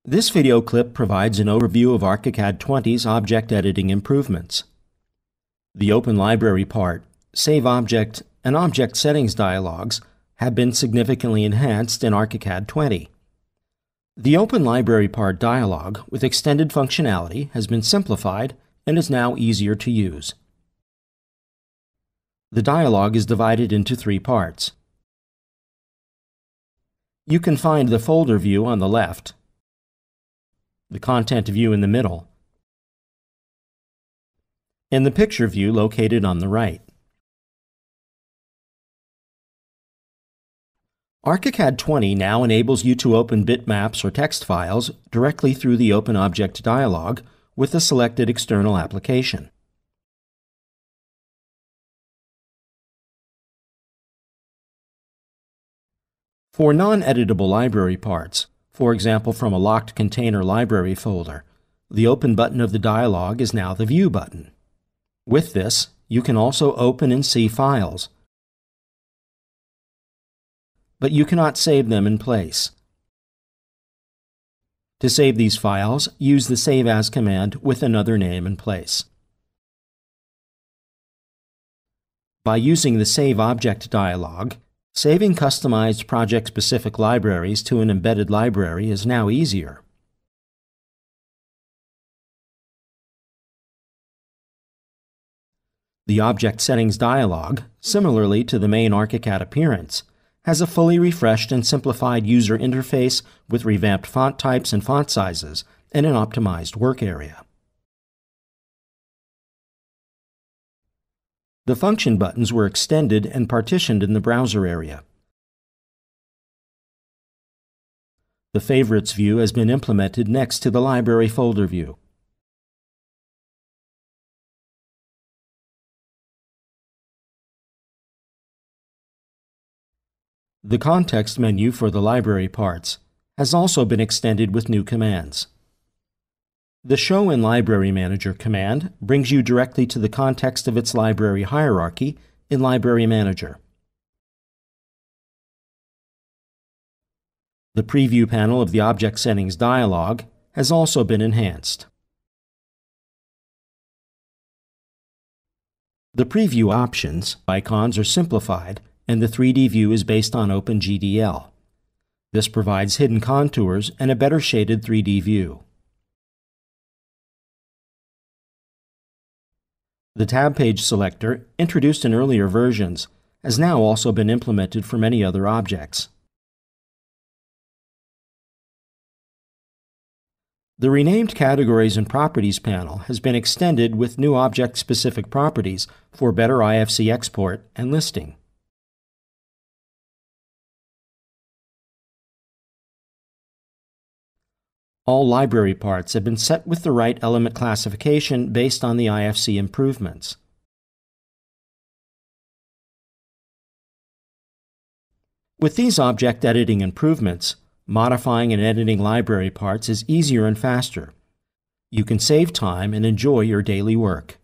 This video clip provides an overview of ARCHICAD 20's object editing improvements. The Open Library part, Save Object, and Object Settings dialogs have been significantly enhanced in ARCHICAD 20. The Open Library part dialog with extended functionality has been simplified and is now easier to use. The dialog is divided into three parts. You can find the folder view on the left, the content view in the middle, and the picture view located on the right. ARCHICAD 20 now enables you to open bitmaps or text files directly through the Open Object dialog with the selected external application. For non-editable library parts, for example from a locked container library folder, the Open button of the dialog is now the View button. With this, you can also open and see files, but you cannot save them in place. To save these files, use the Save As command with another name in place. By using the Save Object dialog, saving customized project-specific libraries to an embedded library is now easier. The Object Settings dialog, similarly to the main ARCHICAD appearance, has a fully refreshed and simplified user interface with revamped font types and font sizes and an optimized work area. The function buttons were extended and partitioned in the browser area. The Favorites view has been implemented next to the Library folder view. The context menu for the library parts has also been extended with new commands. The Show in Library Manager command brings you directly to the context of its library hierarchy in Library Manager. The Preview panel of the Object Settings dialog has also been enhanced. The Preview options icons are simplified, and the 3D view is based on OpenGDL. This provides hidden contours and a better shaded 3D view. The Tab Page selector, introduced in earlier versions, has now also been implemented for many other objects. The renamed Categories and Properties panel has been extended with new object-specific properties for better IFC export and listing. All library parts have been set with the right element classification based on the IFC improvements. With these object editing improvements, modifying and editing library parts is easier and faster. You can save time and enjoy your daily work.